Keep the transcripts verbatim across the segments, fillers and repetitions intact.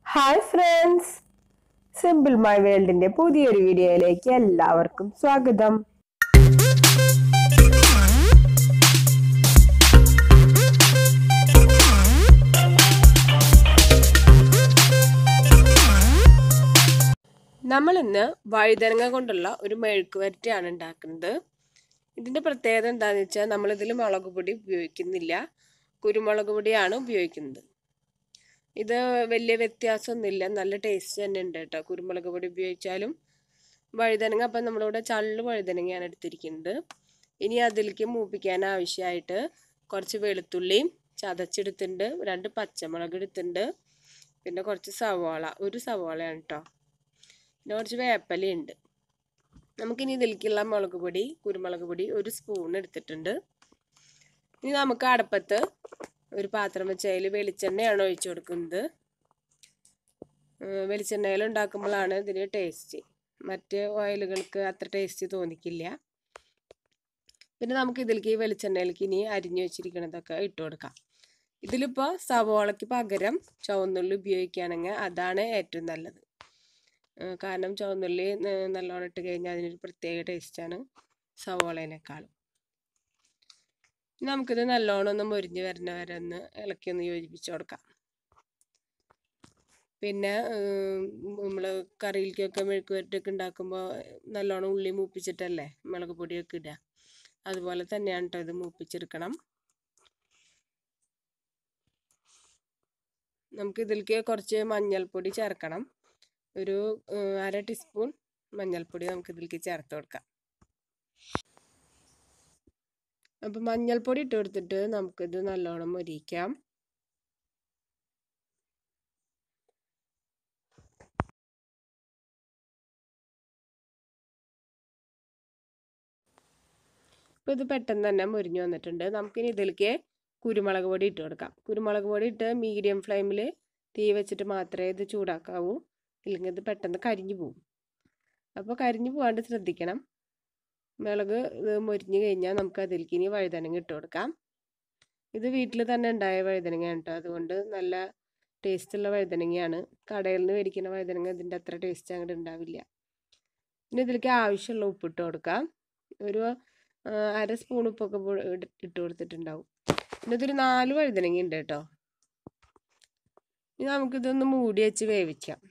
Hi friends, simple my വേൾഡിന്റെ പുതിയൊരു വീഡിയോയിലേക്ക് എല്ലാവർക്കും സ്വാഗതം. നമ്മൾ ഇന്ന് വഴുതനങ്ങ കൊണ്ടുള്ള ഒരു മെഴുക്ക് വരട്ടിയാണ് ഉണ്ടാക്കുന്നത്. ഇതിൻ്റെ പ്രത്യേകത എന്താണെന്ന് വെച്ചാൽ നമ്മളിതിൽ മുളക് പൊടി ഉപയോഗിക്കുന്നില്ല, കുരുമുളക് പൊടിയാണ് ഉപയോഗിക്കുന്നത്. ഇത് വലിയ വ്യത്യാസമൊന്നുമില്ല, നല്ല ടേസ്റ്റ് തന്നെ ഉണ്ട് കേട്ടോ കുരുമുളക് പൊടി ഉപയോഗിച്ചാലും. വഴുതനങ്ങ അപ്പം നമ്മളിവിടെ ചള്ള് വഴുതനങ്ങയാണ് എടുത്തിരിക്കുന്നത്. ഇനി അതിലേക്ക് മൂപ്പിക്കാൻ ആവശ്യമായിട്ട് കുറച്ച് വെളുത്തുള്ളിയും ചതച്ചെടുത്തിട്ടുണ്ട്, രണ്ട് പച്ചമുളക് എടുത്തിട്ടുണ്ട്, പിന്നെ കുറച്ച് സവാള, ഒരു സവാളയാണ് കേട്ടോ, പിന്നെ കുറച്ച് വേപ്പലയുണ്ട്. നമുക്കിനി ഇതിലേക്കുള്ള മുളക് പൊടി, കുരുമുളക് പൊടി ഒരു സ്പൂൺ എടുത്തിട്ടുണ്ട്. ഇനി നമുക്ക് അടുപ്പത്ത് ഒരു പാത്രം വെച്ച് അതിൽ വെളിച്ചെണ്ണയാണ് ഒഴിച്ചു കൊടുക്കുന്നത്. വെളിച്ചെണ്ണയിൽ ഉണ്ടാക്കുമ്പോഴാണ് ഇതിന് ടേസ്റ്റ്, മറ്റ് ഓയിലുകൾക്ക് അത്ര ടേസ്റ്റ് തോന്നിക്കില്ല. പിന്നെ നമുക്ക് ഇതിലേക്ക് ഈ വെളിച്ചെണ്ണയിലേക്ക് ഇനി അരിഞ്ഞു വെച്ചിരിക്കുന്നതൊക്കെ ഇട്ട് കൊടുക്കാം. ഇതിലിപ്പോൾ സവോളയ്ക്ക് പകരം ചുവന്നുള്ളി ഉപയോഗിക്കുകയാണെങ്കിൽ അതാണ് ഏറ്റവും നല്ലത്. കാരണം ചുവന്നുള്ളി നല്ലോണം ഇട്ട് കഴിഞ്ഞാൽ അതിനൊരു പ്രത്യേക ടേസ്റ്റാണ് സവോളേനേക്കാളും. നമുക്കിത് നല്ലോണം ഒന്ന് മുരിഞ്ഞ് വരുന്ന വരെ ഒന്ന് ഇളക്കി ഒന്ന് യോജിപ്പിച്ച് കൊടുക്കാം. പിന്നെ നമ്മൾ കറിയിലേക്കൊക്കെ മെഴുക്ക് വരട്ടിയൊക്കെ ഉണ്ടാക്കുമ്പോൾ നല്ലോണം ഉള്ളി മൂപ്പിച്ചിട്ടല്ലേ മുളക് പൊടിയൊക്കെ ഇടുക, അതുപോലെ തന്നെയാണ് കേട്ടോ ഇത് മൂപ്പിച്ചെടുക്കണം. നമുക്ക് ഇതിലേക്ക് കുറച്ച് മഞ്ഞൾപ്പൊടി ചേർക്കണം. ഒരു അര ടീസ്പൂൺ മഞ്ഞൾപ്പൊടി നമുക്ക് ഇതിലേക്ക് ചേർത്ത് കൊടുക്കാം. അപ്പം മഞ്ഞൾപ്പൊടി ഇട്ട് കൊടുത്തിട്ട് നമുക്കിത് നല്ലോണം മൊരിയിക്കാം. ഇപ്പോൾ ഇത് പെട്ടെന്ന് തന്നെ മുരിഞ്ഞു വന്നിട്ടുണ്ട്. നമുക്കിനി ഇതിലേക്ക് കുരുമുളക് പൊടി ഇട്ട് കൊടുക്കാം. കുരുമുളക് പൊടി ഇട്ട് മീഡിയം ഫ്ലെയിമിൽ തീ വെച്ചിട്ട് മാത്രമേ ഇത് ചൂടാക്കാവൂ, ഇല്ലെങ്കിൽ ഇത് പെട്ടെന്ന് കരിഞ്ഞു പോകും. അപ്പോൾ കരിഞ്ഞു പോകാണ്ട് ശ്രദ്ധിക്കണം. മുളക് ഇത് മുരിഞ്ഞു കഴിഞ്ഞാൽ നമുക്ക് അതിലേക്ക് ഇനി വഴുതനങ്ങ ഇട്ട് കൊടുക്കാം. ഇത് വീട്ടിൽ തന്നെ ഉണ്ടായ വഴുതനങ്ങയാണ് കേട്ടോ, അതുകൊണ്ട് നല്ല ടേസ്റ്റുള്ള വഴുതനങ്ങയാണ്. കടയിൽ നിന്ന് മേടിക്കുന്ന വഴുതനങ്ങ ഇതിൻ്റെ അത്ര ടേസ്റ്റ് അങ്ങോട്ട് ഉണ്ടാവില്ല. പിന്നെ ഇതിലേക്ക് ആവശ്യമുള്ള ഉപ്പിട്ട് കൊടുക്കാം. ഒരു അര സ്പൂൺ ഉപ്പൊക്കെ ഇട്ട് കൊടുത്തിട്ടുണ്ടാവും. പിന്നെ ഇതൊരു നാല് വഴുതനങ്ങ ഉണ്ട് കേട്ടോ. ഇനി നമുക്കിതൊന്ന് മൂടി വെച്ച് വേവിക്കാം.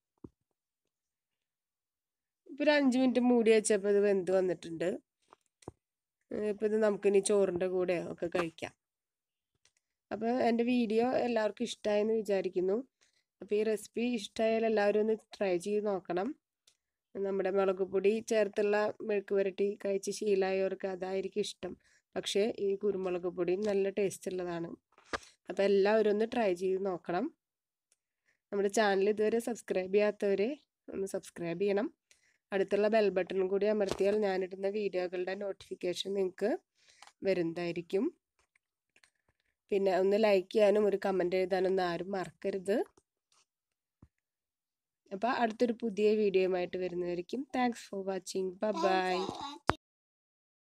ഇപ്പോൾ ഒരു അഞ്ച് മിനിറ്റ് മൂടി വെച്ചപ്പോൾ ഇത് വെന്ത് വന്നിട്ടുണ്ട്. ഇപ്പോൾ ഇത് നമുക്കിനി ചോറിൻ്റെ കൂടെ ഒക്കെ കഴിക്കാം. അപ്പോൾ എൻ്റെ വീഡിയോ എല്ലാവർക്കും ഇഷ്ടമായെന്ന് വിചാരിക്കുന്നു. അപ്പോൾ ഈ റെസിപ്പി ഇഷ്ടമായാൽ എല്ലാവരും ഒന്ന് ട്രൈ ചെയ്ത് നോക്കണം. നമ്മുടെ മുളക് പൊടി ചേർത്തുള്ള മെഴുക്ക് പുരട്ടി കഴിച്ച് ശീലമായവർക്ക് അതായിരിക്കും ഇഷ്ടം. പക്ഷേ ഈ കുരുമുളക് പൊടി നല്ല ടേസ്റ്റ് ഉള്ളതാണ്. അപ്പോൾ എല്ലാവരും ഒന്ന് ട്രൈ ചെയ്ത് നോക്കണം. നമ്മുടെ ചാനൽ ഇതുവരെ സബ്സ്ക്രൈബ് ചെയ്യാത്തവർ ഒന്ന് സബ്സ്ക്രൈബ് ചെയ്യണം. അടുത്തുള്ള ബെൽ ബട്ടണും കൂടി അമർത്തിയാൽ ഞാനിടുന്ന വീഡിയോകളുടെ നോട്ടിഫിക്കേഷൻ നിങ്ങൾക്ക് വരുന്നതായിരിക്കും. പിന്നെ ഒന്ന് ലൈക്ക് ചെയ്യാനും ഒരു കമൻറ്റ് എഴുതാനൊന്നും ആരും മറക്കരുത്. അപ്പോൾ അടുത്തൊരു പുതിയ വീഡിയോയുമായിട്ട് വരുന്നതായിരിക്കും. Thanks for watching. Bye by.